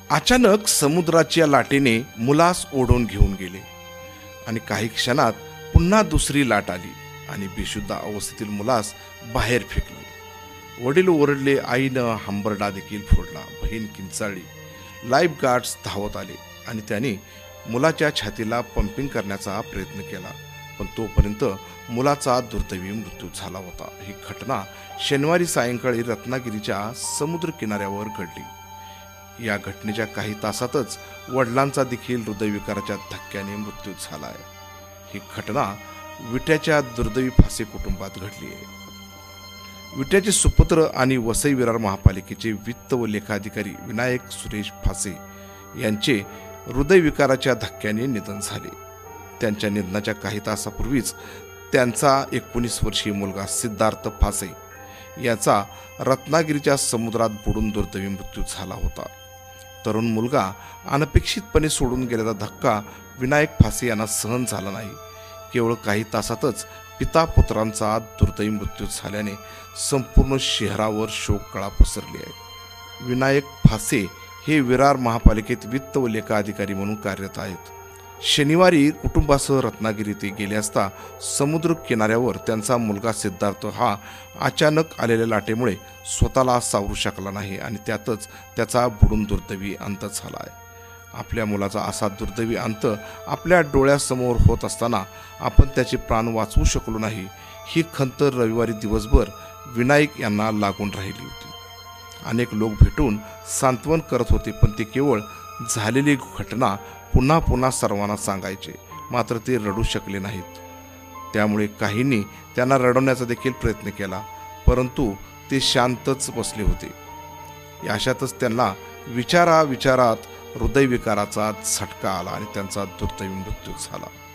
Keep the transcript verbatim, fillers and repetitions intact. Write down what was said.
अचानक समुद्राच्या लाटेने मुलास ओढून घेऊन गेले आणि काही क्षणात पुन्हा दुसरी लाट आली आणि बेशुद्ध अवस्थेतील मुलास बाहेर फेकले। वडील ओरडले, आईनं हंबरडा देखील फोडला। बहीण किंचाळली। लाईफ गार्ड्स धावत आले आणि त्यांनी मुलाच्या छातीला पंपिंग करण्याचा प्रयत्न केला, पण तोपर्यंत मुलाचा दुर्दैवी मृत्यू झाला होता। ही घटना शनिवारी सायंकाळी रत्नागिरीच्या समुद्र किनाऱ्यावर घडली। या घटनेच्या काही तासातच वडिलांचा देखील हृदयविकाराच्या धक्क्याने मृत्यू झाला आहे। ही घटना विट्याच्या दुर्दैवी फासे कुटुंबात घडली आहे। विट्याचे सुपुत्र आणि वसई विरार महापालिकेचे वित्त व लेखाधिकारी विनायक सुरेश फासे यांचे हृदयविकाराच्या धक्क्याने निधन झाले। त्यांच्या निधनाच्या काही तासापूर्वीच त्यांचा एकोणीस वर्षीय मुलगा सिद्धार्थ फासे याचा रत्नागिरीच्या समुद्रात बुडून दुर्दैवी मृत्यू झाला होता। तरुण मुलगा अनपेक्षितपणे सोडून गेलेला धक्का विनायक फासे यांना सहन झाला नाही। केवळ काही तासातच पिता पुत्रांचा दुर्दैवी मृत्यू झाल्याने संपूर्ण शहरावर शोककळा पसरली आहे। विनायक फासे हे विरार महापालिकेत वित्त व लेखा अधिकारी म्हणून कार्यरत आहेत। शनिवारी कुटुंबासह रत्नागिरी येथे गेले असता समुद्र किनाऱ्यावर त्यांचा मुलगा सिद्धार्थ हा अचानक आलेल्या लाटेमुळे स्वतःला सावरू शकला नाही आणि त्यातच त्याचा बुडून दुर्दैवी अंत झाला आहे। आपल्या मुलाचा असा दुर्दैवी अंत आपल्या डोळ्यासमोर होत असताना आपण त्याचे प्राण वाचवू शकलो नाही, ही खंत रविवारी दिवसभर विनायक यांना लागून राहिली होती। अनेक लोक भेटून सांत्वन करत होते, पण ते केवळ झालेली घटना पुन्हा पुन्हा सर्वांना सांगायचे, मात्र ते रडू शकले नाहीत। त्यामुळे काहींनी त्यांना रडवण्याचा देखील प्रयत्न केला, परंतु ते शांतच बसले होते। अशातच त्यांना विचारा विचारात हृदयविकाराचा झटका आला आणि त्यांचा दुर्दैवी मृत्यू झाला।